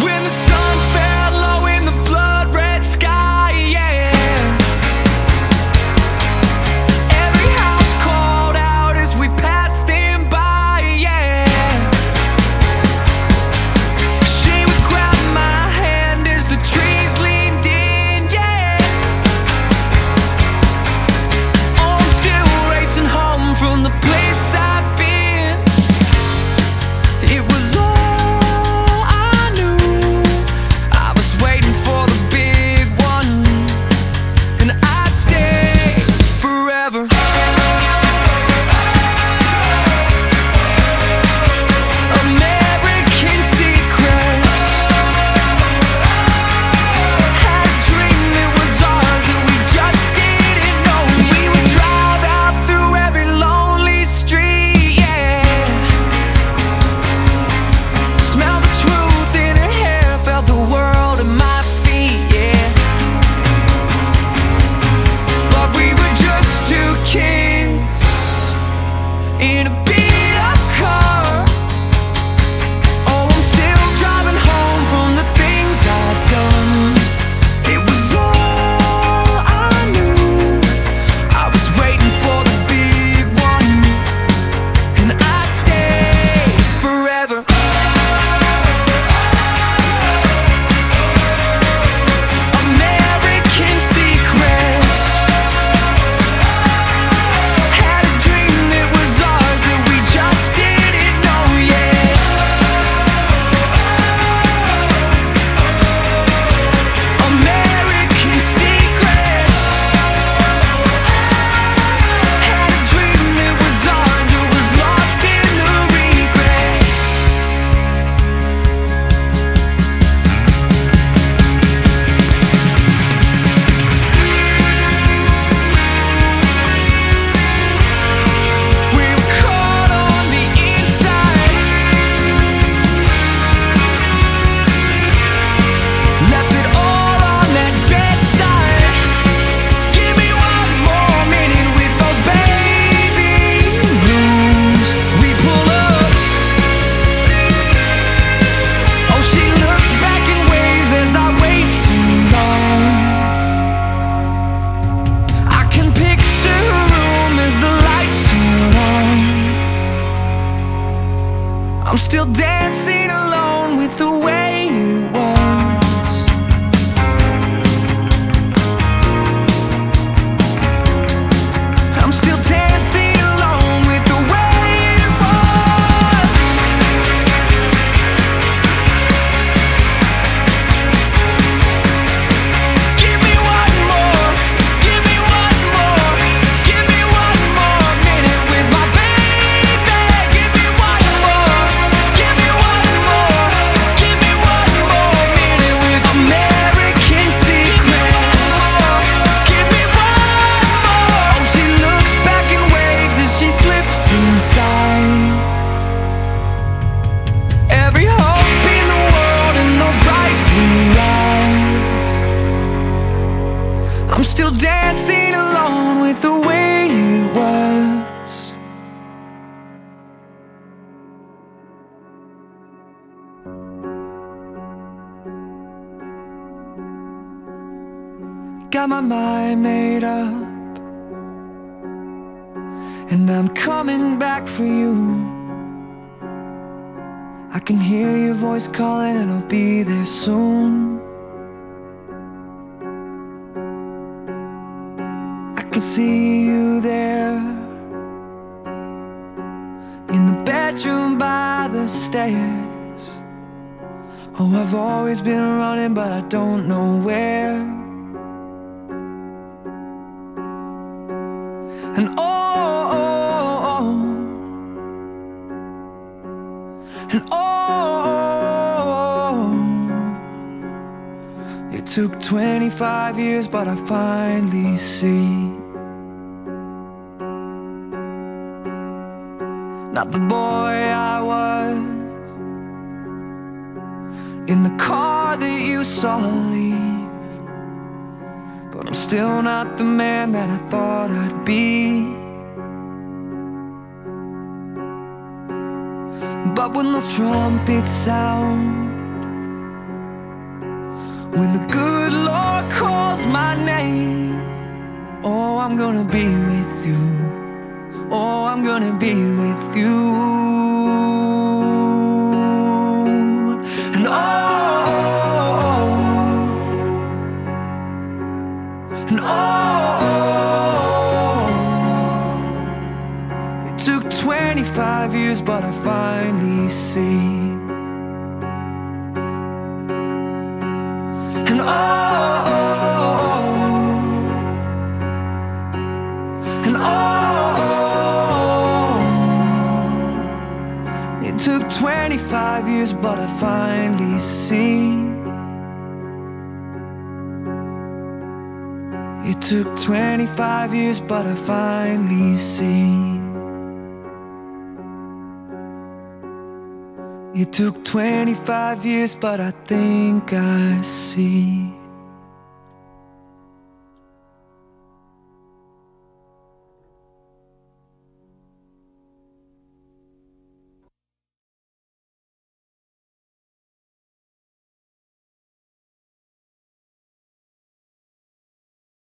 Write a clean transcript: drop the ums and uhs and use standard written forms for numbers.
When the sun fell low in the blood red sky, yeah. Every house called out as we passed them by, yeah. She would grab my hand as the trees leaned in, yeah. Oh, I'm still racing home from the place I've been. It was all I knew. I was waiting for the big one, and I'd stay forever. American secrets. Had a dream that was ours that we just didn't know. We would drive out through every lonely street, yeah. Smell the truth in her hair, felt the world at my feet, yeah. But we were just two kids in a beat-up car. Oh, I'm still driving home from the things I've done. It was all I knew. I was waiting for the big one, and I stayed forever. American secrets. Had a dream that was ours that we just didn't know, yeah. American secrets. Had a dream that was ours that was lost in the regrets. We were caught on the inside, left it all on that bedside. Give me one more minute with those baby blues. We pull up. Oh, she looks back and waves as I wait too long. I can picture her room as the lights turn on. I'm still dancing alone with the way it was. I'm still dancing alone with the way it was. Give me one more, give me one more, give me one more minute with my baby. Give me one more, give me one more, give me one more minute with American secrets. Give me one more. Oh, she looks back and waves as she slips inside. Every hope in the world in those bright blue eyes. I'm still dancing alone with the way it was. Got my mind made up, and I'm coming back for you. I can hear your voice calling, and I'll be there soon. I can see you there in the bedroom by the stairs. Oh, I've always been running, but I don't know where. And it took 25 years, but I finally see. Not the boy I was in the car that you saw leave, but I'm still not the man that I thought I'd be. But when those trumpets sound when the good Lord calls my name. Oh, I'm gonna be with you. Oh, I'm gonna be with you. And it took 25 years, but I finally see. And it took 25 years, but I finally see. It took 25 years, but I finally see. It took 25 years, but I think I see.